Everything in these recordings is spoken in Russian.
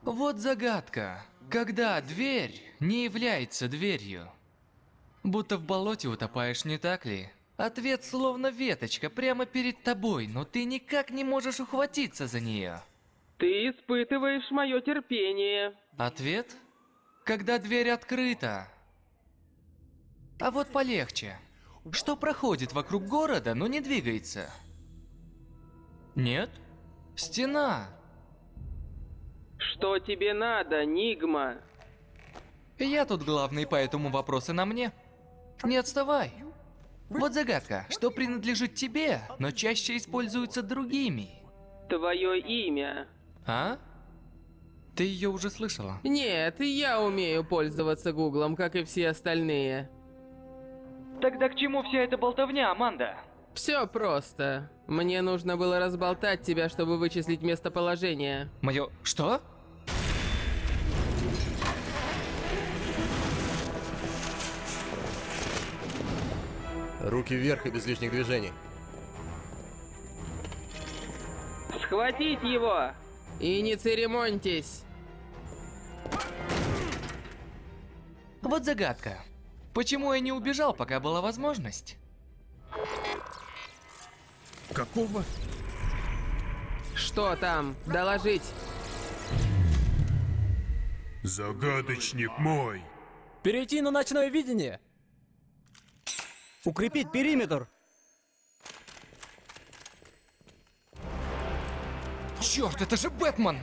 Вот загадка. Когда дверь не является дверью? Будто в болоте утопаешь, не так ли? Ответ словно веточка прямо перед тобой, но ты никак не можешь ухватиться за нее. Ты испытываешь мое терпение. Ответ? Когда дверь открыта. А вот полегче. Что проходит вокруг города, но не двигается? Нет? Стена. Что тебе надо, Нигма? Я тут главный, поэтому вопросы на мне. Не отставай. Вот загадка, что принадлежит тебе, но чаще используется другими. Твое имя. А? Ты ее уже слышала? Нет, я умею пользоваться Гуглом, как и все остальные. Тогда к чему вся эта болтовня, Аманда? Все просто. Мне нужно было разболтать тебя, чтобы вычислить местоположение. Мое... Что? Руки вверх и без лишних движений. Схватить его! И не церемоньтесь! Вот загадка. Почему я не убежал, пока была возможность? Какого? Что там? Доложить! Загадочник мой. Перейти на ночное видение. Укрепить периметр. Черт, это же Бэтмен!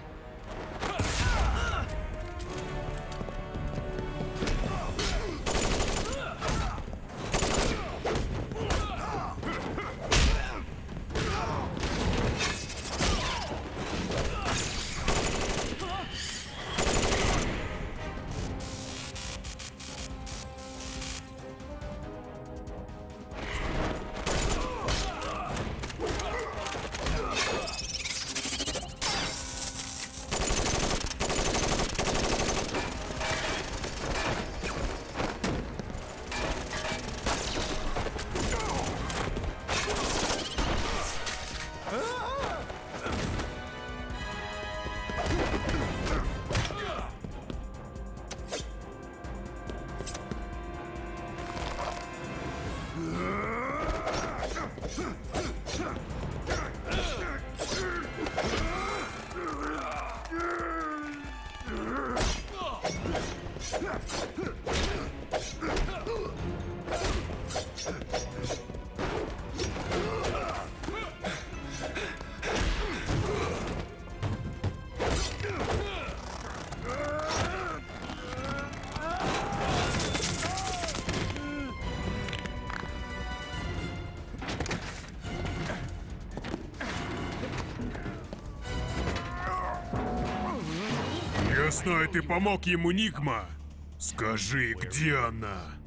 Я знаю, ты помог ему, Нигма. Скажи, где она?